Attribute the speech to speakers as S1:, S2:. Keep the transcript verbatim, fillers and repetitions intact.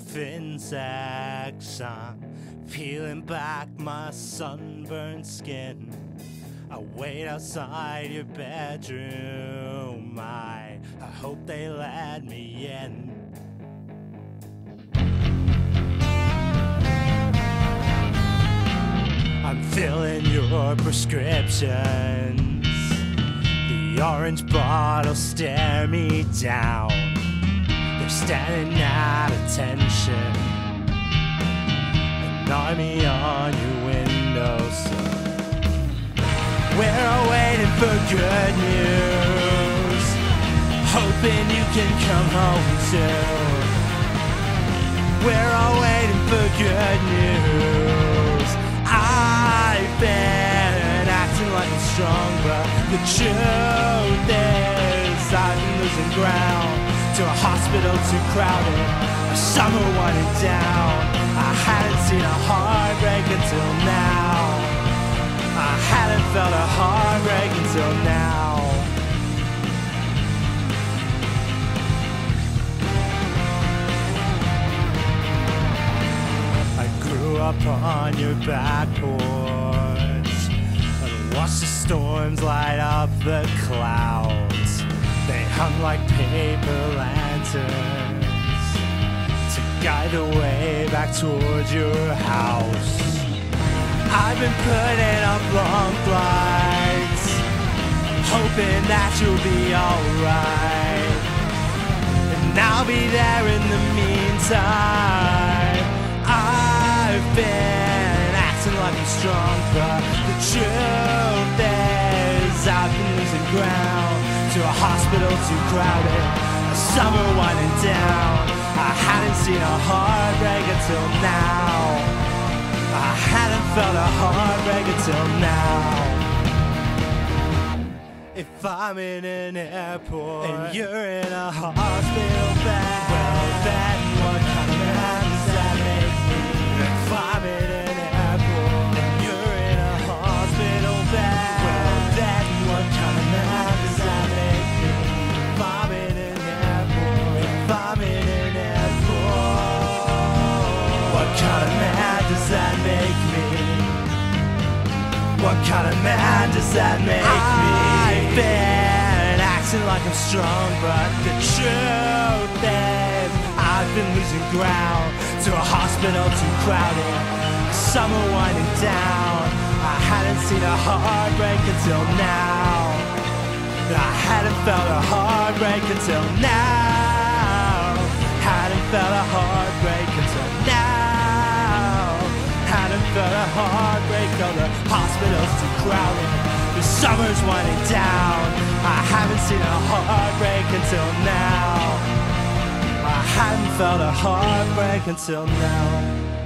S1: of insects. I'm peeling back my sunburned skin. I wait outside your bedroom. I, I hope they let me in. I'm filling your prescriptions. The orange bottles stare me down. They're standing at attention. An army on your windowsill. We're all waiting for good news, hoping you can come home soon. We're all waiting for good news. I've been acting like I'm strong, but the truth is I've been losing ground to a hospital too crowded, a summer winding down. I hadn't seen a heartbreak until now. I hadn't felt a heartbreak until now. I grew up on your back porch and watched the storms light up the clouds. They hung like paper lanterns to guide the way back towards your house. I've been putting up long flights, hoping that you'll be alright. And I'll be there in the meantime. I've been acting like I'm strong, but the truth is I've been losing ground to a hospital too crowded, a summer winding down. I hadn't seen a heartbreak until now. I hadn't felt a heartbreak until now. If I'm in an airport and you're in a hospital bed, well then what kind of man does that make me? If I'm in an airport and you're in a hospital bed, well then what kind of man does that make me? If I'm in an airport, if I'm in an airport, what kind of man does that make me? What kind of man does that make me? I've been acting like I'm strong, but the truth is I've been losing ground to a hospital too crowded, a summer winding down. I hadn't seen a heartbreak until now. I hadn't felt a heartbreak until now. Hadn't felt a heartbreak until now. Hadn't felt a heartbreak, though the hospital's too crowded, the summer's winding down. I haven't seen a heartbreak until now. I hadn't felt a heartbreak until now.